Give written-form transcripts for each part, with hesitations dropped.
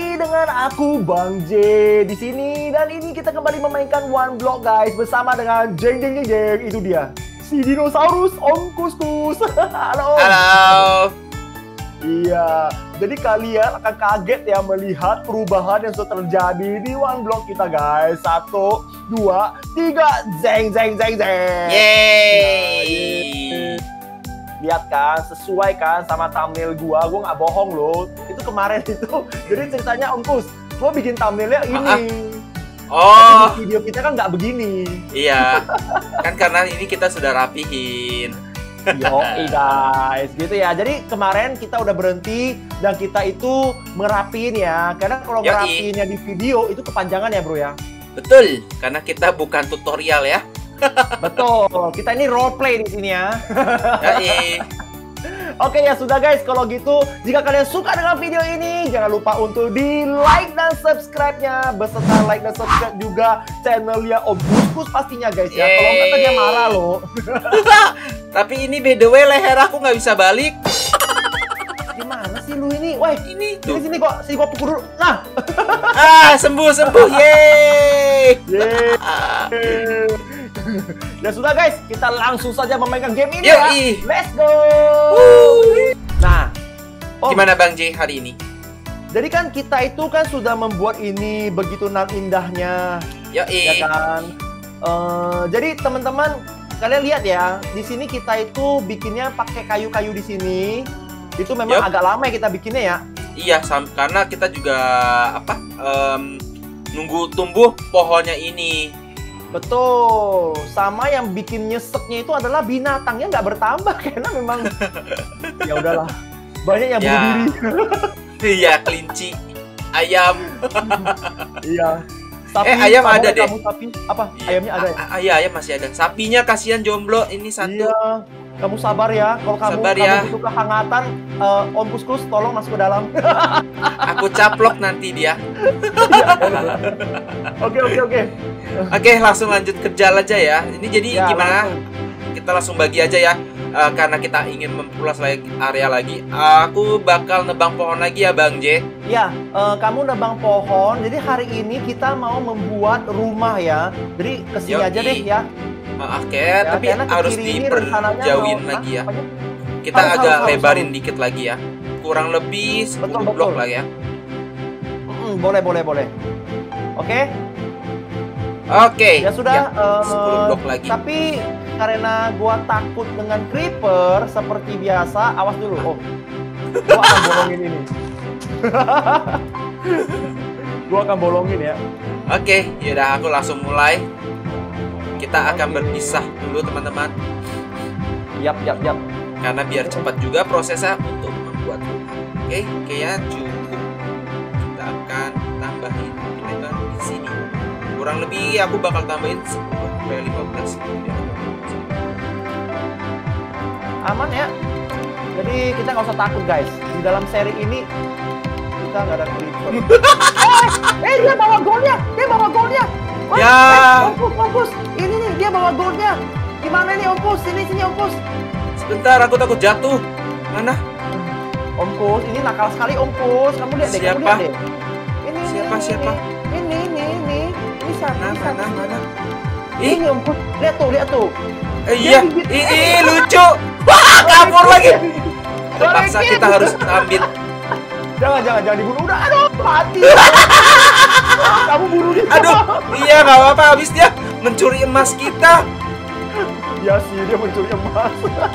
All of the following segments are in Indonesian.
lagi dengan aku Bang J di sini dan ini kita kembali memainkan One Block guys bersama dengan jeng itu dia si dinosaurus Om Kuskus. Halo Om. Halo. Iya, jadi kalian akan kaget ya melihat perubahan yang sudah terjadi di One Block kita guys. 1, 2, 3, zeng. Yeay. Lihat kan, sesuai kan sama thumbnail gua nggak bohong loh. Itu kemarin itu, jadi ceritanya Om Kus, gua bikin thumbnailnya ini. Oh. Tapi di video kita kan nggak begini. Iya, kan karena ini kita sudah rapihin. Yoi guys, gitu ya. Jadi kemarin kita udah berhenti dan kita itu ngerapiin ya. Karena kalau ngerapiinnya di video itu kepanjangan ya bro ya. Betul, karena kita bukan tutorial ya. Betul, kita ini role play di sini ya. Yoi. Oke ya sudah guys, kalau gitu jika kalian suka dengan video ini jangan lupa untuk di like dan subscribe-nya, beserta like dan subscribe juga channelnya Om Kuskus pastinya guys ya. Kalau nggak dia marah loh. Tapi ini by the way leher aku nggak bisa balik. Gimana sih lu ini? Woi, ini tuh. Sini gua pukul dulu. Nah. Sembuh. Yeay. Ya sudah guys, kita langsung saja memainkan game ini ya. Let's go. Nah, gimana Bang J hari ini? Jadi kan kita itu kan sudah membuat ini begitu nan indahnya. Ya kan? Jadi teman-teman kalian lihat ya, di sini kita itu bikinnya pakai kayu-kayu di sini. Itu memang agak lama ya kita bikinnya ya. Iya, karena kita juga nunggu tumbuh pohonnya ini. Betul, sama yang bikin nyeseknya itu adalah binatangnya nggak bertambah karena memang ya udahlah banyak yang bunuh diri. Iya, kelinci, ayam. Iya. Sapi, ayam ada deh. Sapi apa? Iya. Ayamnya ada. Iya, ayam masih ada. Sapinya kasihan jomblo ini satu. Iya. Kamu sabar ya. Kalau kamu butuh kehangatan, Om Kuskus tolong masuk ke dalam. Aku caplok nanti dia. Oke. Oke, langsung lanjut kerja aja ya. Ini jadi gimana? Langsung. Kita langsung bagi aja ya. Karena kita ingin memperluas area lagi. Aku bakal nebang pohon lagi ya Bang J. Ya, kamu nebang pohon. Jadi hari ini kita mau membuat rumah ya. Jadi kesini aja deh ya. Oke, tapi harus diperjauhin lagi ya. Kita agak lebarin dikit lagi ya. Kurang lebih 10 blok lah ya. Boleh. Oke. Oke. Ya sudah, 10 blok lagi. Tapi karena gua takut dengan creeper seperti biasa, awas dulu, Om. Gua akan bolongin ini. Gua akan bolongin ya. Oke, yaudah aku langsung mulai. Kita akan berpisah dulu teman-teman. Yap. Karena biar cepat juga prosesnya untuk membuat rumah. Oke, kayaknya cukup. Kita akan tambahin lebar di sini. Kurang lebih aku bakal tambahin 10 sampai 15. Aman ya. Jadi kita nggak usah takut guys. Di dalam seri ini kita nggak ada creeper. Dia bawa golnya. Ompus. Ini nih dia bawa goldnya. Gimana nih Ompus? Sini Ompus. Sebentar, aku takut jatuh. Mana? Ompus, ini nakal sekali Ompus. Kamu lihat deh. Siapa? Ini. Siapa? Ini sana. Mana? Ini Ompus. Lihat tuh. Iya. Ini lucu. Wah, kabur lagi. Terpaksa kita harus ambil. Jangan dibunuh. Udah, aduh, mati. Kamu bunuh dia. Aduh, iya nggak apa-apa. Habis dia mencuri emas kita. Ya sih, dia mencuri emas.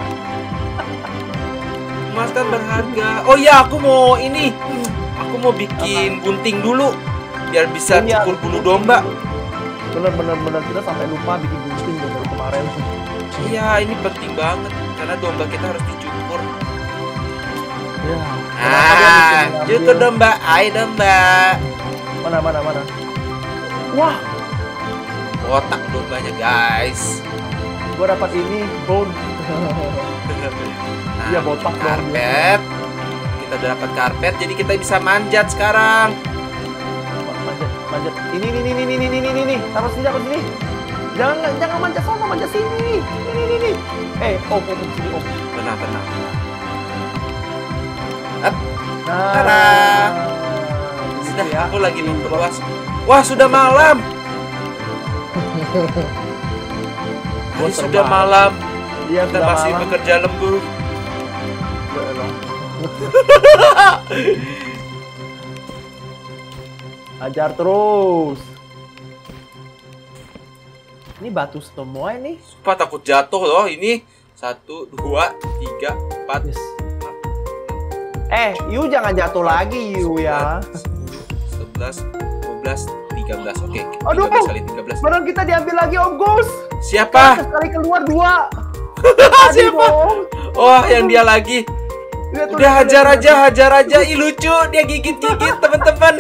Emas kan berharga. Oh iya, aku mau ini. Aku mau bikin gunting dulu biar bisa cukur bulu domba. Bener. Kita sampai lupa bikin gunting dari kemarin. Iya, ini penting banget karena domba kita harus dicukur. Ya. Cukur domba, ayo domba. Mana? Wah, otak dombanya guys. Gua dapat ini bone. Iya, botak karpet. Kita udah dapat karpet, jadi kita bisa manjat sekarang. Manjat. Ini. Taruh sini. Jangan manjat sana, manjat sini. Ini. Om sini, Om. Tenang. Nah. sudah, ya. aku lagi memperluas. Wah, sudah malam. Ini sudah malam. Iya, Kita sudah masih malam. bekerja lembur. Ajar terus. Ini batu semua ini. Sumpah takut jatuh loh ini. 1, 2, 3, 4. Yes. Yu jangan jatuh lagi Yu ya. 11, 12, 13. Oke, Aduh, 13 kali 13. barang kita diambil lagi Om Gus. Siapa? Sekali keluar 2. Siapa? Oh, yang dia lagi. Lihat tuh, Udah lihat, hajar aja. Ih, lucu, dia gigit-gigit teman-teman.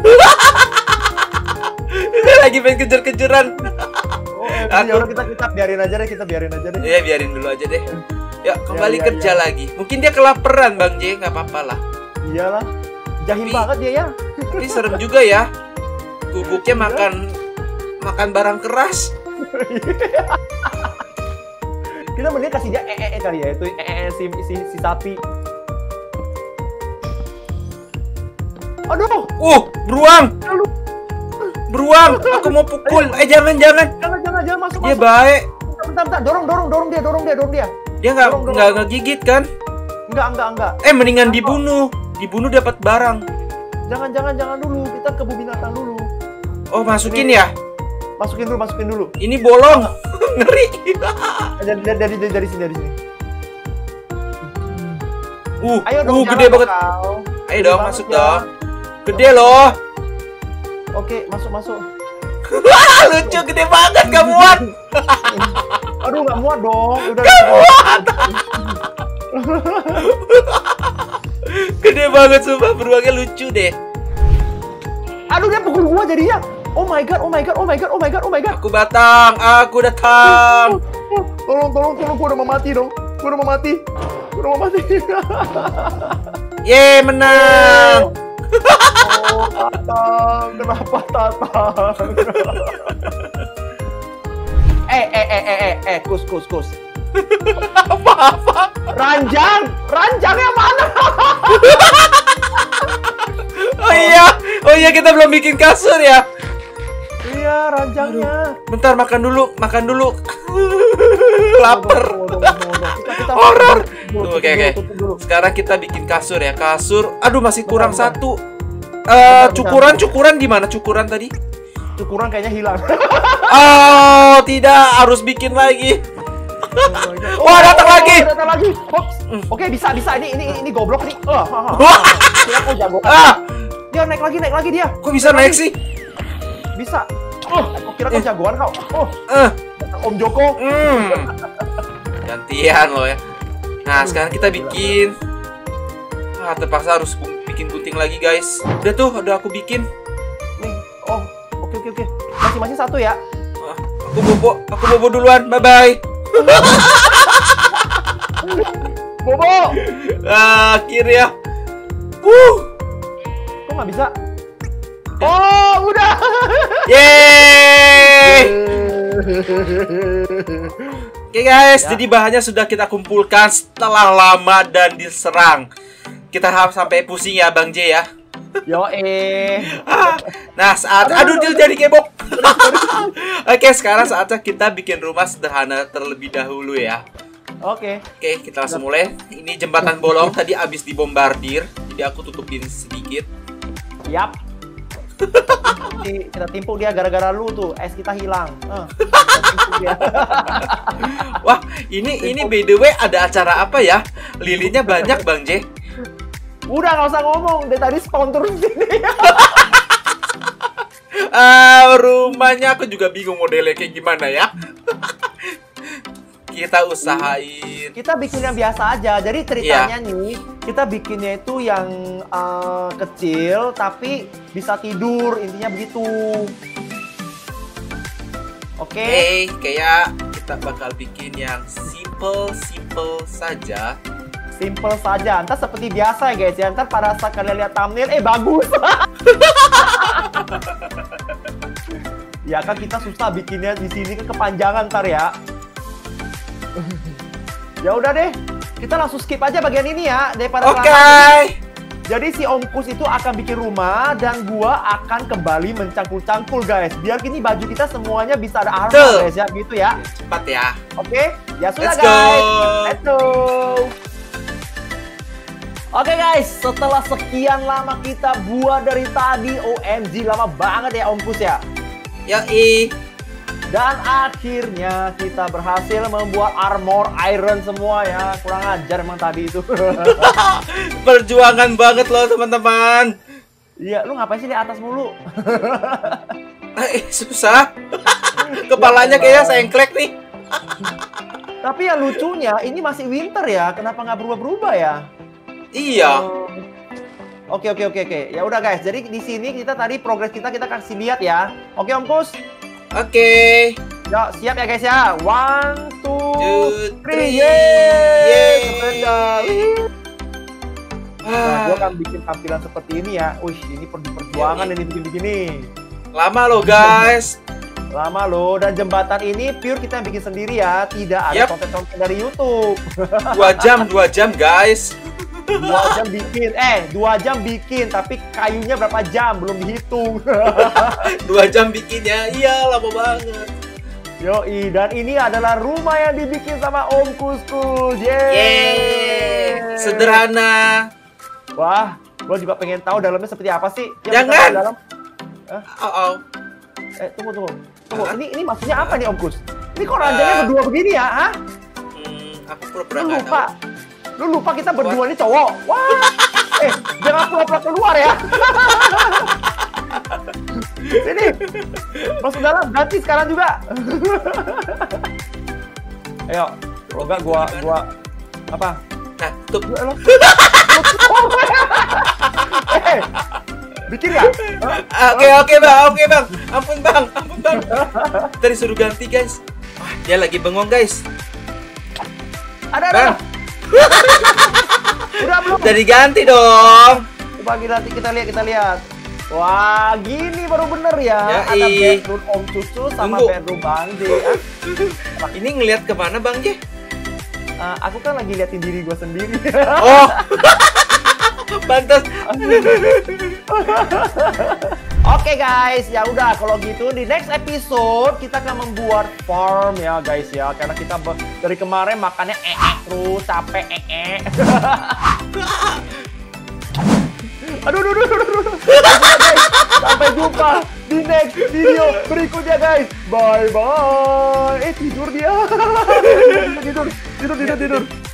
Dia lagi pengen kejar-kejaran. Ya udah kita biarin aja deh, Iya, biarin dulu aja deh. Ya, kembali Ya, kerja lagi. Mungkin dia kelaparan, Bang J, nggak apa-apa lah. Iyalah. Jahil Tapi- banget dia ya. Tapi serem juga ya. Guguknya makan barang keras. Kita mending kasih dia kali ya, itu si sapi. Aduh, Beruang, aku mau pukul. Jangan. jangan masuk. Dia baik. Bentar, dorong dia. Dia Dorong. nggak ngegigit kan? Enggak. Mendingan dibunuh. Dibunuh dapat barang. Jangan dulu. Kita ke kebun binatang dulu. Oh, masukin ya? Masukin dulu. Ini bolong. Ngeri. Dari sini. Ayo Gede jalan banget. kau. Ayo dong, banget masuk ya. dong. Gede loh. Oke, masuk. Lucu, gede banget, gak muat. Aduh, nggak muat dong. Udah. Gede banget, sumpah. Beruangnya lucu deh. Aduh, dia pukul gua jadinya. Oh my god. Aku datang. Tolong, gua udah mau mati dong. Gua udah mau mati. Yeay, menang. Oh, Tatang, kenapa Tatang? Kus. Apa? Ranjangnya mana? Oh iya, kita belum bikin kasur ya. Iya, ranjangnya. Bentar, makan dulu. Lapar. Horor. Oke. Sekarang kita bikin kasur ya. Aduh, masih kurang Bentar. 1. Cukuran di mana? Cukuran tadi? Cukuran kayaknya hilang. Oh, tidak, harus bikin lagi. Wah, datang lagi. Hops. Oke, bisa. Ini goblok nih. Kira kau jago. Dia naik lagi dia. Kok bisa naik sih? Bisa. Aku kira kau jagoan kau. Om Joko. Gantian loh ya. Nah, sekarang kita bikin. Terpaksa harus bikin gunting lagi, guys. Udah aku bikin. Nih. Oh, oke. Masing-masing 1 ya. Aku bobo duluan. Bye-bye. Bobo. Akhirnya. Kok nggak bisa? Oh, udah. Yeay. Oke guys, jadi bahannya sudah kita kumpulkan setelah lama dan diserang. Kita harus sampai pusing ya Bang J ya. Nah, aduh dia jadi kebok. Oke, sekarang saatnya kita bikin rumah sederhana terlebih dahulu ya. Oke, kita langsung mulai. Ini jembatan bolong tadi abis dibombardir, jadi aku tutupin sedikit. Yap. Kita timpuk dia gara-gara lu tuh, es kita hilang. Wah, ini by the way ada acara apa ya? Lilinnya banyak Bang J. Udah nggak usah ngomong, dia tadi spawn terus sini. Rumahnya aku juga bingung modelnya kayak gimana ya. Kita usahain. Kita bikin yang biasa aja. Jadi ceritanya nih, kita bikinnya itu yang kecil tapi bisa tidur, intinya begitu. Oke. Kayak kita bakal bikin yang simple saja. Simple saja. Ntar seperti biasa ya guys ya. Ntar pada saat kalian lihat thumbnail, bagus. Ya kan kita susah bikinnya di sini kan kepanjangan ntar ya. Ya udah deh. Kita langsung skip aja bagian ini ya daripada Oke. Jadi si Om Kus itu akan bikin rumah dan gua akan kembali mencangkul-cangkul guys. Biar kini baju kita semuanya bisa ada armor guys ya, gitu ya. Cepat ya. Oke, ya sudah Let's guys. go. Let's go. Oke guys, setelah sekian lama kita buat dari tadi, OMG lama banget ya Om Kus ya. Yoi. Dan akhirnya kita berhasil membuat armor iron semua ya. Kurang ajar emang tadi itu. Perjuangan banget loh teman-teman. Iya, lu ngapain sih di atas mulu? Susah. Kepalanya kayaknya sengklek nih. Tapi yang lucunya ini masih winter ya. Kenapa nggak berubah-berubah ya? Iya. Oke. Ya udah guys. Jadi di sini kita tadi progres kita kasih lihat ya. Oke Om Kus. Oke. Ya, siap ya guys ya. 1, 2, 3. 3. Yeay. Nah, Ah, gue akan bikin tampilan seperti ini ya. Wih, ini perjuangan ini bikin-bikin ini. lama loh guys. Lama loh. Dan jembatan ini pure kita yang bikin sendiri ya. Tidak ada Yap. konten-konten dari YouTube. 2 jam guys. 2 jam bikin. 2 jam bikin. Tapi kayunya berapa jam? Belum dihitung. 2 jam bikinnya. Iya, lama banget. Yoi. Dan ini adalah rumah yang dibikin sama Om Kus-Kus. Yeay. Sederhana. Wah, gua juga pengen tahu dalamnya seperti apa sih. Yang Jangan. kita dalam. Oh. Tunggu. Ini maksudnya apa nih Om Kus? Ini kok ranjangnya berdua begini ya? Hah? Aku pura-pura Lu nggak lupa. tahu. Lu lupa kita berdua ini cowok. Wah. Jangan pura-pura keluar ya. Sini. Masuk dalam, ganti sekarang juga. Ayo, semoga gua apa? Nah, tuh. Bikin ya? Oke bang. Ampun bang. Tadi suruh ganti guys. Wah, dia lagi bengong guys. Ada. Bang. Udah belum? Jadi ganti dong. Coba kita lihat. Wah, gini baru bener ya. Ada bedroom Om Cucu sama bedroom Bang J. Ini ngelihat kemana Bang J? Aku kan lagi liatin diri gue sendiri. Oh. Pantas. Oke guys, ya udah kalau gitu di next episode kita akan membuat farm ya guys ya. Karena kita dari kemarin makannya terus capek Aduh. Sampai jumpa di next video berikutnya guys. Bye bye. Tidur dia. Tidur.